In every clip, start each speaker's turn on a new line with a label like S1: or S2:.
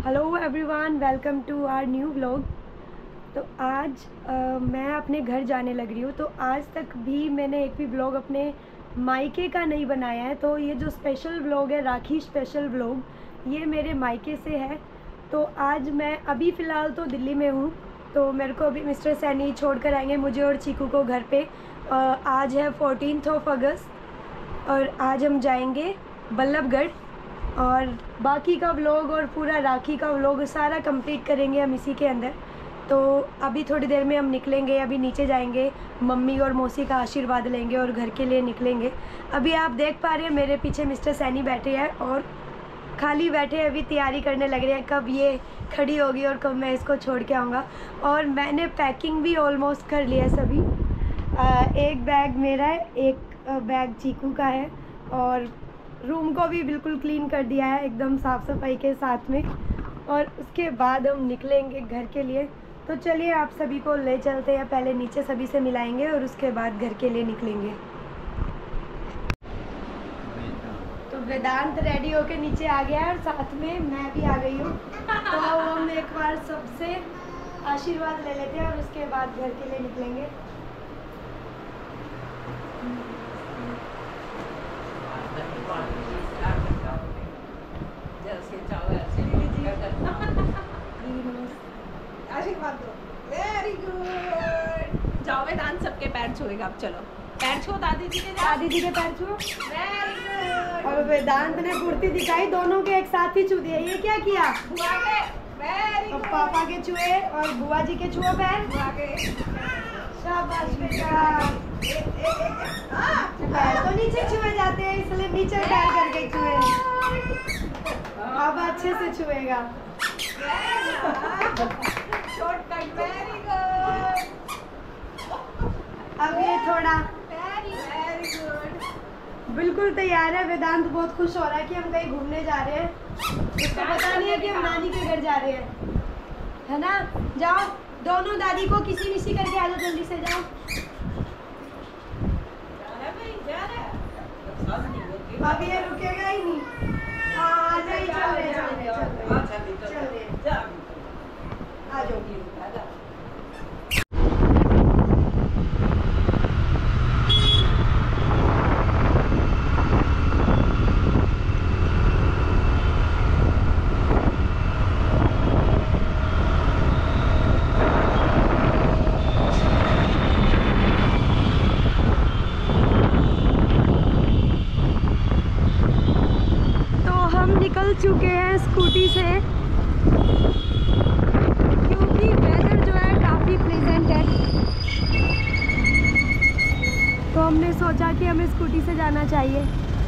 S1: Hello everyone, welcome to our new vlog. तो आज मैं अपने घर जाने लग रही हूँ। तो आज तक भी मैंने एक भी व्लॉग अपने मायके का नहीं बनाया है। तो ये जो स्पेशल व्लॉग है, राखी स्पेशल व्लॉग, ये मेरे मायके से है। तो आज मैं अभी फ़िलहाल तो दिल्ली में हूँ। तो मेरे को अभी मिस्टर सैनी छोड़ कर आएंगे मुझे और चीकू को घर पे। आज है 14 अगस्त और आज हम जाएंगे बल्लभगढ़। और बाकी का व्लॉग और पूरा राखी का व्लॉग सारा कंप्लीट करेंगे हम इसी के अंदर। तो अभी थोड़ी देर में हम निकलेंगे, अभी नीचे जाएंगे, मम्मी और मौसी का आशीर्वाद लेंगे और घर के लिए निकलेंगे। अभी आप देख पा रहे हैं मेरे पीछे मिस्टर सैनी बैठे हैं और खाली बैठे हैं, अभी तैयारी करने लग रहे हैं कब ये खड़ी होगी और कब मैं इसको छोड़ के आऊँगा। और मैंने पैकिंग भी ऑलमोस्ट कर लिया है सभी। एक बैग मेरा है, एक बैग चीकू का है और रूम को भी बिल्कुल क्लीन कर दिया है एकदम साफ़ सफाई के साथ में। और उसके बाद हम निकलेंगे घर के लिए। तो चलिए आप सभी को ले चलते हैं, पहले नीचे सभी से मिलाएंगे और उसके बाद घर के लिए निकलेंगे। तो वेदांत रेडी होके नीचे आ गया है और साथ में मैं भी आ गई हूँ। तो हम एक बार सबसे आशीर्वाद ले लेते हैं और उसके बाद घर के लिए निकलेंगे।
S2: आशीर्वाद दो। Very good. जाओ वेदांत सबके पैर छुएगा। अब चलो पैर छुओ दादी जी के।
S1: दादी जी के पैर छुओ।
S2: Very good.
S1: और वेदांत ने कुर्ती दिखाई, दोनों के एक साथ ही छू दिए। ये क्या किया?
S2: बुआ के। Very good.
S1: पापा के छुए और बुआ जी के छुओ पैर।
S2: बुआ के।
S1: शाबाश बेटा। पैर तो नीचे छुए जाते हैं इसलिए नीचे पैर करके छुए। अब अच्छे से छुएगा।
S2: शॉर्टकट। Very good.
S1: अब ये थोड़ा
S2: वेरी गुड।
S1: बिल्कुल तैयार है। वेदांत बहुत खुश हो रहा है कि हम कहीं घूमने जा रहे हैं। उसको पता नहीं है कि हम नानी के घर जा रहे हैं, है ना? जाओ दोनों, दादी को किसी मिसी करके आ जाओ, जल्दी से जाओ। अब ये रुकेगा ही नहीं। आ जाइए, चल रहे आ जाओ। निकल चुके हैं स्कूटी से क्योंकि वेदर जो है काफ़ी प्लेजेंट है। तो हमने सोचा कि हमें स्कूटी से जाना चाहिए।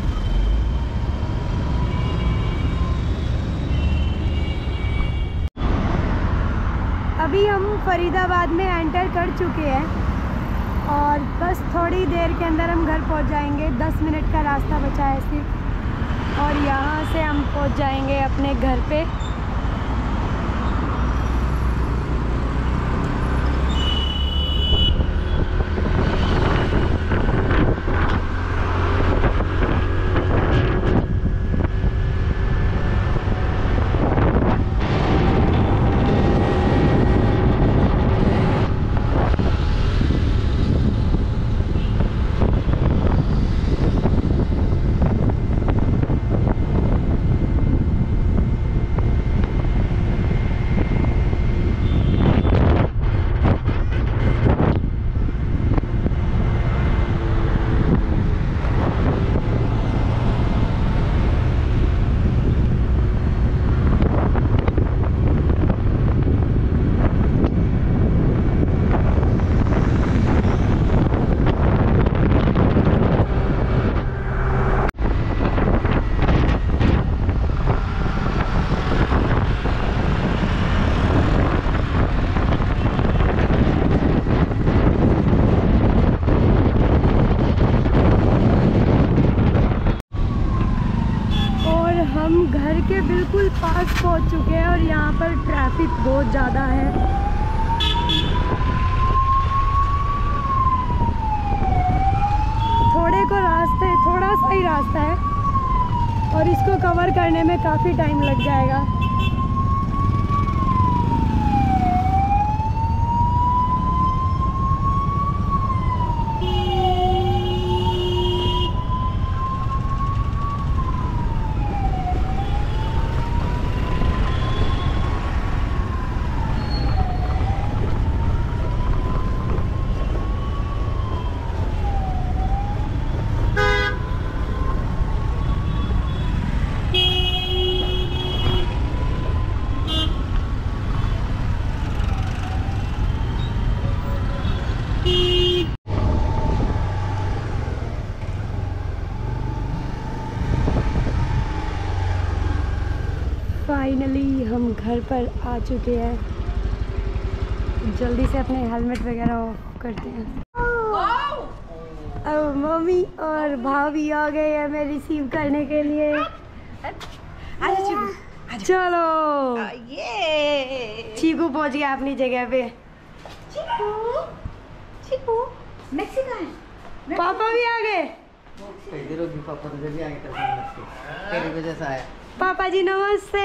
S1: अभी हम फरीदाबाद में एंटर कर चुके हैं और बस थोड़ी देर के अंदर हम घर पहुंच जाएंगे। 10 मिनट का रास्ता बचा है सिर्फ और यहाँ से हम पहुँच जाएंगे अपने घर पे। हम घर के बिल्कुल पास पहुंच चुके हैं और यहाँ पर ट्रैफिक बहुत ज़्यादा है। थोड़ा सा ही रास्ता है और इसको कवर करने में काफ़ी टाइम लग जाएगा। फाइनली हम घर पर आ चुके हैं। जल्दी से अपने हेलमेट वगैरह ऑफ करते हैं। अब मम्मी और भाभी आ गए हैं मैं रिसीव करने के लिए। चलो
S2: ये
S1: चीकू पहुंच गया अपनी जगह पे।
S2: चिकू मैक्सिकन
S1: पापा भी आ गए।
S3: पापा तुझे भी आगे तेरी वजह से आया।
S1: पापा जी नमस्ते।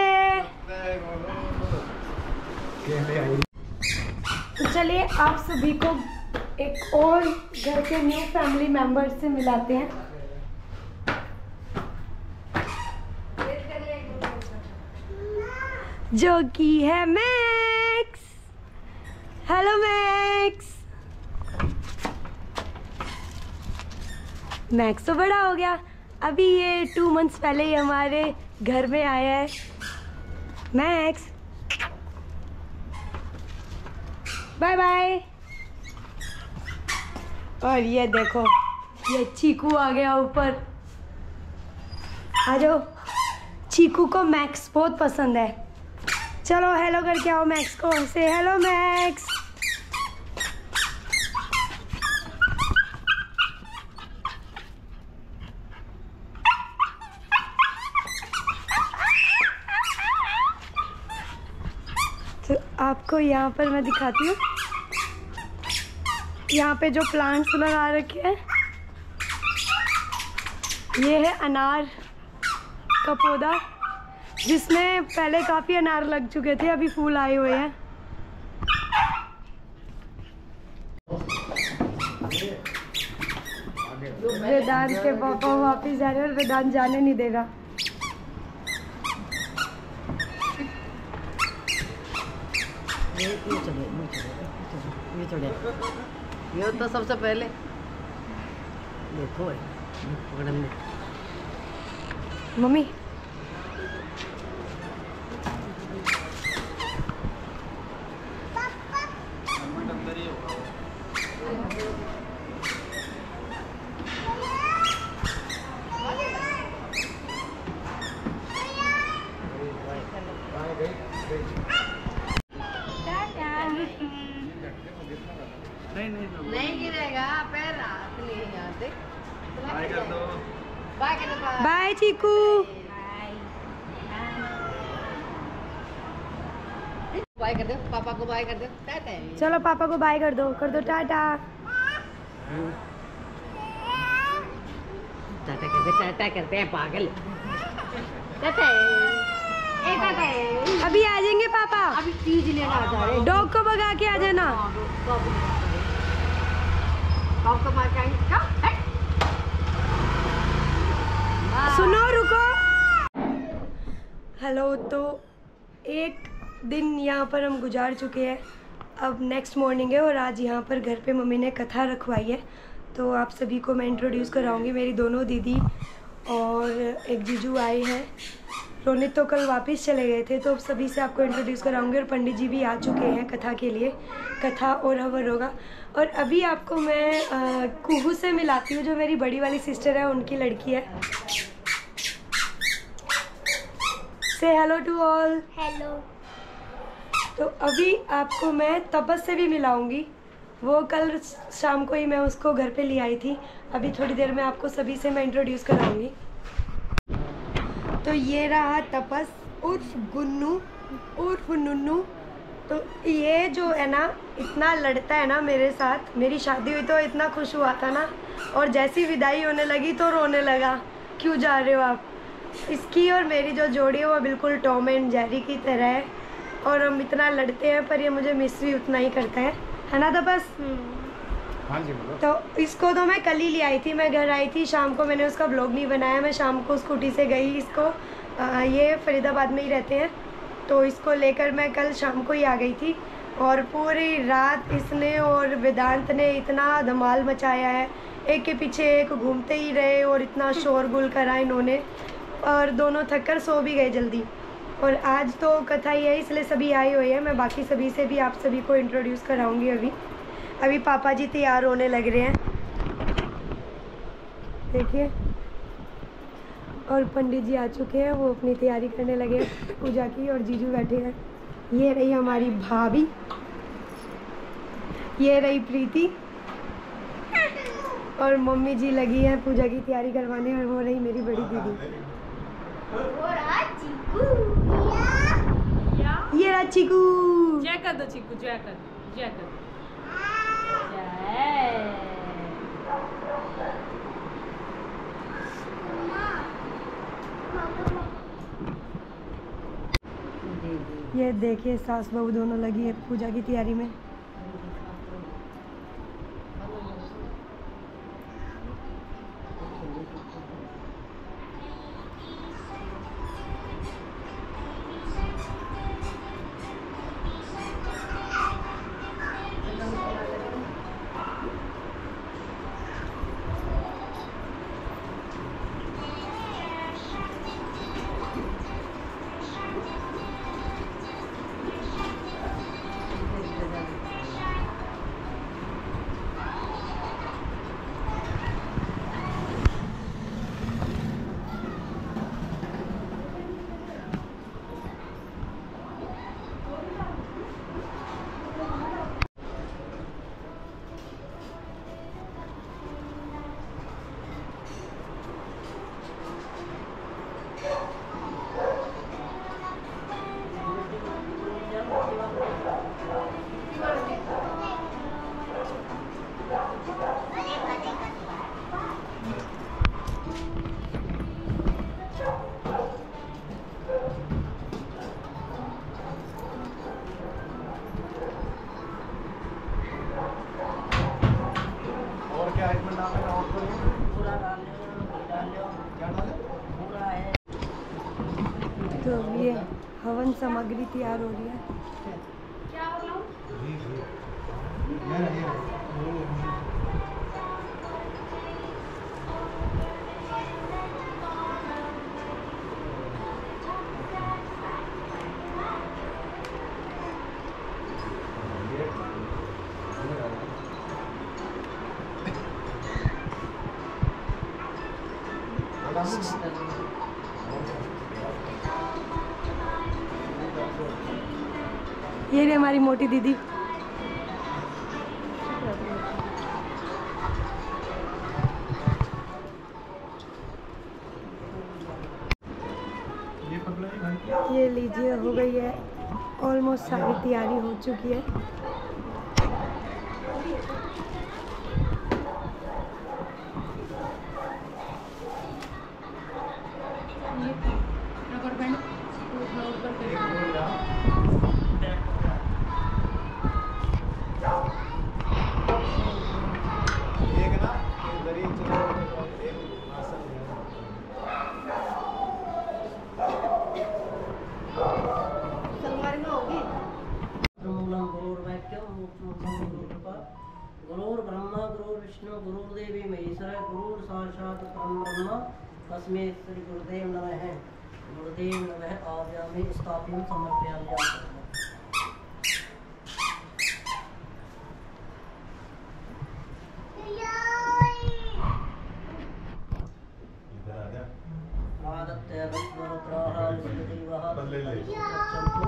S1: तो चलिए आप सभी को एक और घर के न्यू फैमिली मेंबर से मिलाते हैं। जो कि है मैक्स। Hello max. मैक्स तो बड़ा हो गया, अभी ये 2 मंथ्स पहले ही हमारे घर में आया है। Max bye bye. और ये देखो ये चीकू आ गया ऊपर। आ जाओ, चीकू को मैक्स बहुत पसंद है। चलो हेलो करके आओ मैक्स को। से हेलो मैक्स। तो आपको यहाँ पर मैं दिखाती हूँ, यहाँ पे जो प्लांट्स लगा रखे हैं ये है अनार का पौधा, जिसमें पहले काफ़ी अनार लग चुके थे, अभी फूल आए हुए हैं। वेदांत के पापा वापिस जा रहे हैं और वेदांत जाने नहीं देगा।
S3: ये तो सबसे पहले देखो
S1: मम्मी
S3: नहीं गिरेगा पैर हाथ लिए यहाँ से। बाय कर दो।
S1: बाय चीकू।
S3: बाय कर दो पापा को, बाय कर दो। टाटा।
S1: चलो पापा को बाय कर दो टाटा।
S3: टाटा करते हैं पागल। टाटा।
S1: अभी आ जाएंगे पापा,
S3: अभी चीज लेना जा रहे।
S1: डॉग को भगा के आ जाना। सुनो रुको। हेलो, तो एक दिन यहाँ पर हम गुजार चुके हैं, अब नेक्स्ट मॉर्निंग है और आज यहाँ पर घर पे मम्मी ने कथा रखवाई है। तो आप सभी को मैं इंट्रोड्यूस कराऊंगी। मेरी दोनों दीदी और एक जीजू आए हैं। रोनित तो कल वापस चले गए थे, तो सभी से आपको इंट्रोड्यूस कराऊंगी। और पंडित जी भी आ चुके हैं कथा के लिए, कथा और हवन होगा। और अभी आपको मैं कुहू से मिलाती हूँ, जो मेरी बड़ी वाली सिस्टर है, उनकी लड़की है। से हेलो टू ऑल।
S4: हेलो।
S1: तो अभी आपको मैं तपस से भी मिलाऊंगी, वो कल शाम को ही मैं उसको घर पे ले आई थी। अभी थोड़ी देर में आपको सभी से मैं इंट्रोड्यूस कराऊंगी। तो ये रहा तपस उर्फ गुन्नू उर्फ नुन्नू। तो ये जो है ना, इतना लड़ता है ना मेरे साथ। मेरी शादी हुई तो इतना खुश हुआ था ना, और जैसी विदाई होने लगी तो रोने लगा, क्यों जा रहे हो आप। इसकी और मेरी जो जोड़ी है वो बिल्कुल टॉम एंड जेरी की तरह है, और हम इतना लड़ते हैं पर ये मुझे मिस भी उतना ही करता है ना तपस।
S5: हाँ जी बोलो।
S1: तो इसको तो मैं कल ही ले आई थी, मैं घर आई थी शाम को, मैंने उसका ब्लॉग नहीं बनाया। मैं शाम को स्कूटी से गई इसको, ये फरीदाबाद में ही रहते हैं, तो इसको लेकर मैं कल शाम को ही आ गई थी। और पूरी रात इसने और वेदांत ने इतना धमाल मचाया है, एक के पीछे एक घूमते ही रहे और इतना शोरगुल करा इन्होंने, और दोनों थक कर सो भी गए जल्दी। और आज तो कथा ही है, इसलिए सभी आए हुए हैं। मैं बाकी सभी से भी आप सभी को इंट्रोड्यूस कराऊंगी। अभी पापा जी तैयार होने लग रहे हैं, देखिए। और पंडित जी आ चुके हैं, वो अपनी तैयारी करने लगे पूजा की और जीजू बैठे हैं। ये रही हमारी भाभी, ये रही प्रीति और मम्मी जी लगी है पूजा की तैयारी करवाने और वो रही मेरी बड़ी दीदी। ये रहा चीकू।
S2: जय कर दो चीकू, जय कर, जय कर,
S1: ये देखिए सास बहू दोनों लगी है पूजा की तैयारी में। तो ये हवन सामग्री तैयार हो रही है। ये रही हमारी मोटी दीदी। ये लीजिए हो गई है, ऑलमोस्ट सारी तैयारी हो चुकी है।
S3: गुरुर्ब्रह्मा गुरुर्विष्णु गुरुर्देवी महेश्वर गुरुर साक्षात् परब्रह्म तस्मै श्री गुरुदेव नमः। गुरुदेव नमः। आव्यामि स्थापयं समर्पयामि। आदत्य रुद्राः देवाः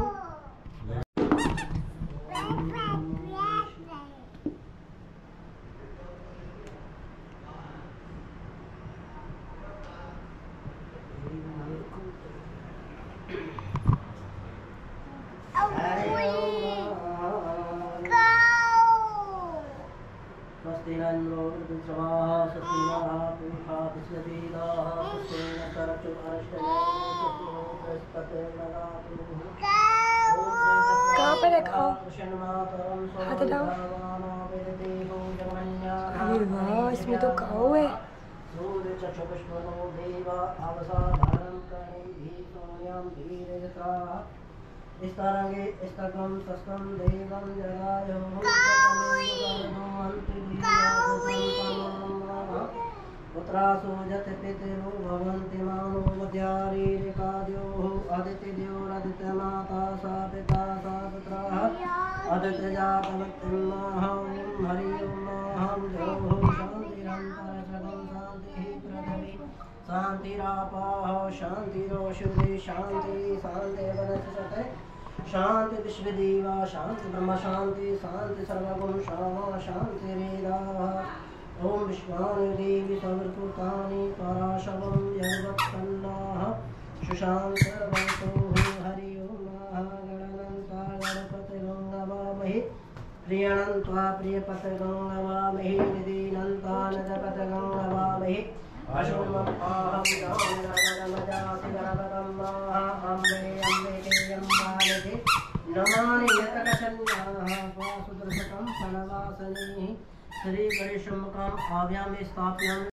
S1: कहाँ पे रखा? हाथ हटाओ। अरे वाह, इसमें तो काऊ है।
S3: पुत्रासोजत पितरो भवन्ति मानो मध्यारीरिकाद्योः अदितिद्योरदित्यमाता सा पिता सा पुत्राः अदित्यजातमत्रिमाहं हरि ओं माहं जयोः शान्तिरन्तरशतं शान्तिः पृथिवी
S4: शांतिरापाः शांतिरोषधि शांति शांति वनस्पतये शांति विश्वदेवा शांति ब्रह्म शांति शांति सर्वगुण क्षमा शांति वेदाः ओम विश्वानि देवी सर्वभूतानि पराशवं यद्वत्सन्नाः सुशान्तवंशो हरि ओम गणनन्ता गणपतिगं नमामहि प्रियनन्त्वा प्रियपतगं नमामहि निधिनन्ता नदपतगं नमामहि अशुभम् अहं गानमजासि गणपतम्माः अम्बे अम्बिके अम्बालिके नमामि यतकशन्याः वासुदर्शकं फलवासनीः श्रीगणेशमुखम् आव्यामि स्थापयामि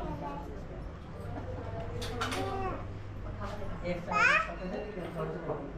S4: एक साथ